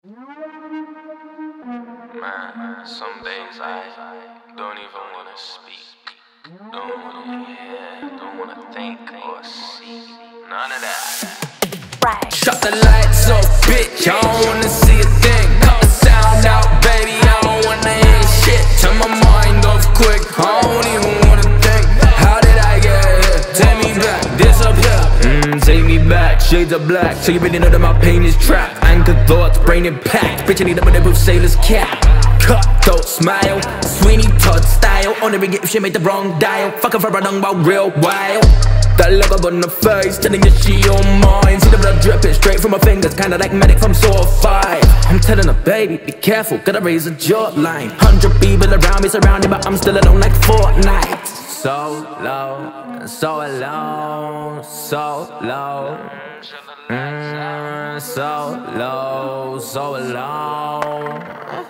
Man, some days I don't even wanna speak, don't wanna hear, don't wanna think or see, none of that. Shut the lights off, bitch, I don't wanna see a thing. Cut the sound out, baby, I don't wanna hear shit. Turn my mind off quick, I don't even wanna think. How did I get here? Take me back, disappear. Take me back, shades of black. So you really know that my pain is trapped. Anchored thoughts, brain impact. Bitch, I need a bulletproof sailor's cap. Cut, don't smile, Sweeney Todd style. Only ring it if she made the wrong dial. Fuck her for a dung about real wild. That look up on the face, telling you she on mine. See the blood dripping straight from my fingers, kinda like Medic from Saw 5. I'm telling her, baby, be careful, gotta raise a jawline. 100 people around me surrounded, but I'm still alone like Fortnite. So low, so alone, so low. So low, so alone.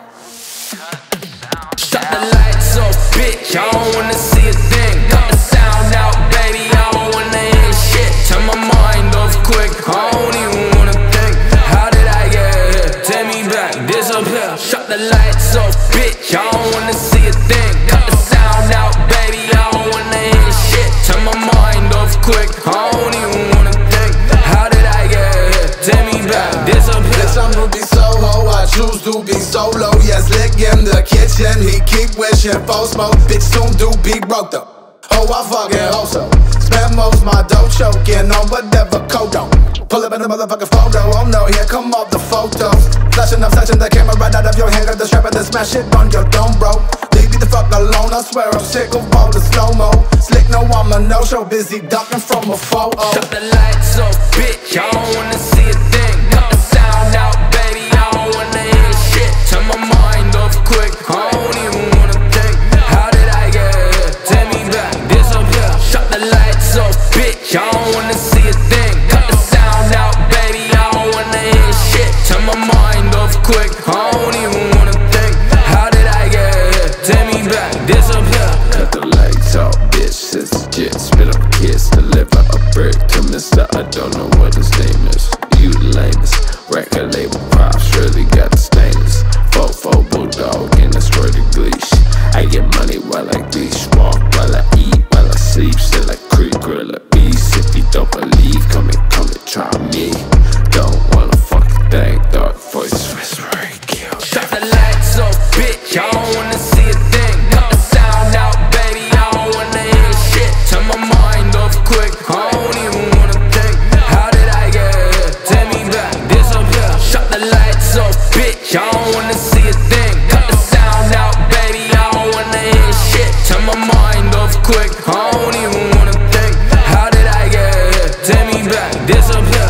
Shut the lights off, bitch, I don't wanna see a thing. Cut the sound out, baby, I don't wanna hear shit. Turn my mind off quick, I don't even wanna think. How did I get here? Take me back, disappear. Shut the lights off, bitch, I don't wanna see a thing. Cut the sound out, baby, I don't wanna hear shit. Turn my mind off quick, I don't even wanna think. How did I get here? Take me back, disappear. Bitch, I'm gonna be Soho, I choose to be solo. Yes, lick in the kitchen, he keep wishing for smoke. Bitch, soon do be broke though. Oh, I fucking hope so. Spend most my dough choking on whatever codon. Pull up in the motherfucking photo, oh no, here come all the photos. Flashing up, touching the camera right out of your hand. Got the strap and then smash it on your dome, bro. Leave me the fuck alone, I swear I'm sick of all the slow-mo. Slick, no, I'm a no-show, busy ducking from a photo. Shut the lights off, bitch, I don't wanna see a thing. Cut the sound out, baby, I don't wanna hear shit. Turn my mind off quick, I don't even wanna think. How did I get here? Take me back, disappear. Shut the lights off, bitch, I don't wanna see a thing. Cut the sound out, baby, I don't wanna hear shit. Turn my mind off quick, I don't even wanna think. How did I get here? Take me back, disappear. Cut the lights out, bitch, it's legit. Spit up kids, deliver a brick to Mr. I don't know what his name is. You the lamest, record label props, really got the stainless. Fofo bulldog in a squirted leash. I get money while I leash, walk while I eat, while I sleep, still like creek, grill a beast. If you don't believe, come and try me. Don't wanna fucking think, dark voices whispering, kill. Shut the lights off, bitch, I don't wanna see a thing. Cut the sound out, baby, I don't wanna hear shit. Turn my mind off quick, I don't even wanna think. How did I get here? Take me back, disappear. Shut the lights off, bitch, I don't wanna see a thing. Cut the sound out, baby, I don't wanna hear shit. Turn my mind off quick, I don't even wanna think. How did I get here? Take me back, disappear.